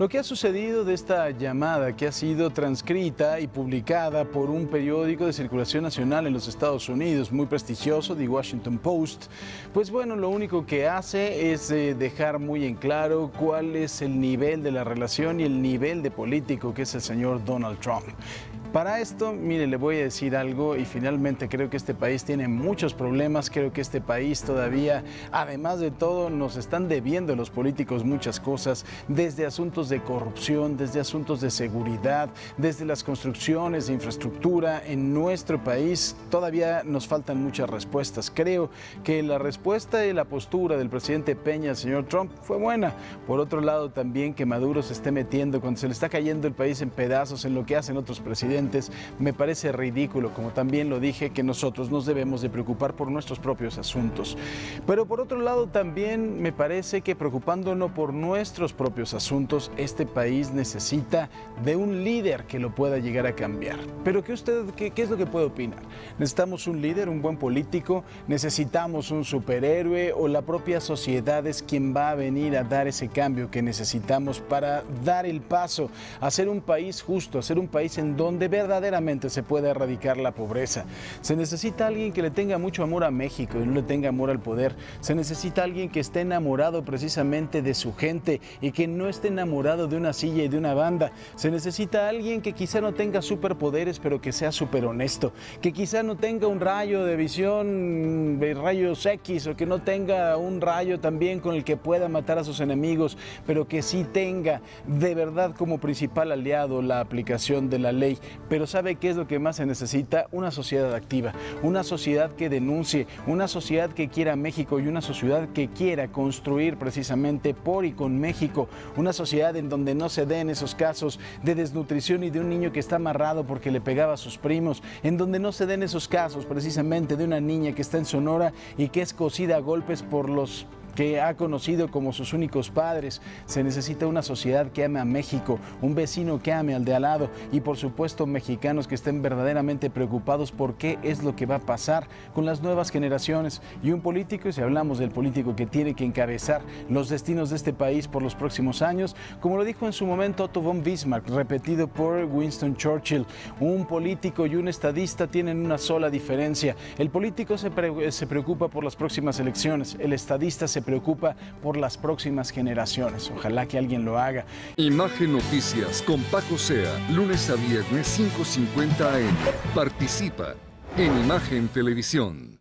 Lo que ha sucedido de esta llamada que ha sido transcrita y publicada por un periódico de circulación nacional en los Estados Unidos, muy prestigioso, The Washington Post, pues bueno, lo único que hace es dejar muy en claro cuál es el nivel de la relación y el nivel de político que es el señor Donald Trump. Para esto, mire, le voy a decir algo y finalmente creo que este país tiene muchos problemas, creo que este país todavía, además de todo, nos están debiendo los políticos muchas cosas, desde asuntos de corrupción, desde asuntos de seguridad, desde las construcciones de infraestructura en nuestro país, todavía nos faltan muchas respuestas. Creo que la respuesta y la postura del presidente Peña, el señor Trump, fue buena. Por otro lado, también que Maduro se esté metiendo cuando se le está cayendo el país en pedazos en lo que hacen otros presidentes, me parece ridículo, como también lo dije, que nosotros nos debemos de preocupar por nuestros propios asuntos. Pero por otro lado también me parece que preocupándonos por nuestros propios asuntos, este país necesita de un líder que lo pueda llegar a cambiar. Pero ¿qué es lo que puede opinar? ¿Necesitamos un líder, un buen político? ¿Necesitamos un superhéroe? ¿O la propia sociedad es quien va a venir a dar ese cambio que necesitamos para dar el paso a ser un país justo, a ser un país en donde verdaderamente se puede erradicar la pobreza? Se necesita alguien que le tenga mucho amor a México y no le tenga amor al poder. Se necesita alguien que esté enamorado precisamente de su gente y que no esté enamorado de una silla y de una banda. Se necesita alguien que quizá no tenga superpoderes, pero que sea súper honesto, que quizá no tenga un rayo de visión de rayos X o que no tenga un rayo también con el que pueda matar a sus enemigos, pero que sí tenga de verdad como principal aliado la aplicación de la ley. Pero ¿sabe qué es lo que más se necesita? Una sociedad activa, una sociedad que denuncie, una sociedad que quiera México y una sociedad que quiera construir precisamente por y con México, una sociedad en donde no se den esos casos de desnutrición y de un niño que está amarrado porque le pegaba a sus primos, en donde no se den esos casos precisamente de una niña que está en Sonora y que es cosida a golpes por los que ha conocido como sus únicos padres. Se necesita una sociedad que ame a México, un vecino que ame al de al lado y por supuesto mexicanos que estén verdaderamente preocupados por qué es lo que va a pasar con las nuevas generaciones y un político, y si hablamos del político que tiene que encabezar los destinos de este país por los próximos años, como lo dijo en su momento Otto von Bismarck, repetido por Winston Churchill, un político y un estadista tienen una sola diferencia. El político se preocupa por las próximas elecciones, el estadista se preocupa por las próximas generaciones. Ojalá que alguien lo haga. Imagen Noticias con Paco Sea, lunes a viernes 5:50 AM. Participa en Imagen Televisión.